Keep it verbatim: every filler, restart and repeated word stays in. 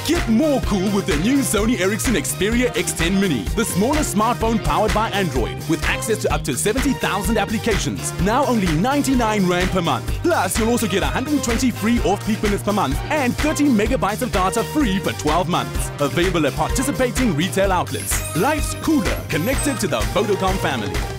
Get more cool with the new Sony Ericsson Xperia X ten Mini, the smallest smartphone powered by Android, with access to up to seventy thousand applications. Now only ninety-nine rand per month. Plus, you'll also get one hundred twenty free off-peak minutes per month and thirty megabytes of data free for twelve months. Available at participating retail outlets. Life's cooler, connected to the Vodacom family.